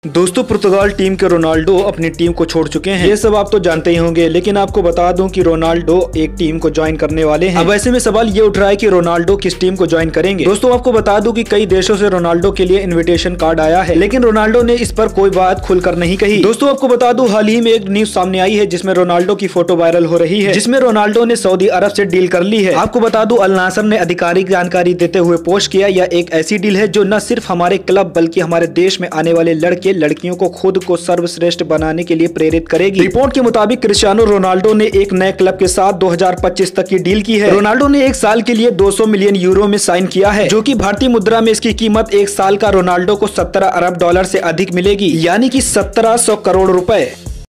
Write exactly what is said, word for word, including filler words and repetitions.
दोस्तों, Portugal team के Ronaldo अपनी टीम को छोड़ चुके हैं। ये सब आप तो जानते ही होंगे, लेकिन आपको बता दूं कि रोनाल्डो एक टीम को ज्वाइन करने वाले हैं। अब ऐसे में सवाल ये उठ रहा है कि रोनाल्डो किस टीम को ज्वाइन करेंगे। दोस्तों, आपको बता दूं कि कई देशों से रोनाल्डो के लिए इन्विटेशन कार्ड आया है, लेकिन रोनाल्डो ने इस पर कोई बात खुलकर नहीं कही। दोस्तों, आपको बता दूं हाल ही में एक न्यूज सामने आई है जिसमें रोनाल्डो की फोटो वायरल हो रही है, जिसमें रोनाल्डो ने सऊदी अरब से डील कर ली है। आपको बता दूं अल नासर ने आधिकारिक जानकारी देते हुए पोस्ट किया, यह एक ऐसी डील है जो न सिर्फ हमारे क्लब बल्कि हमारे देश में आने वाले लड़के लड़कियों को खुद को सर्वश्रेष्ठ बनाने के लिए प्रेरित करेगी। रिपोर्ट के मुताबिक क्रिस्टियानो रोनाल्डो ने एक नए क्लब के साथ दो हज़ार पच्चीस तक की डील की है। रोनाल्डो ने एक साल के लिए दो सौ मिलियन यूरो में साइन किया है, जो कि भारतीय मुद्रा में इसकी कीमत एक साल का रोनाल्डो को सत्रह अरब डॉलर से अधिक मिलेगी, यानी कि सत्रह सौ करोड़ रुपए।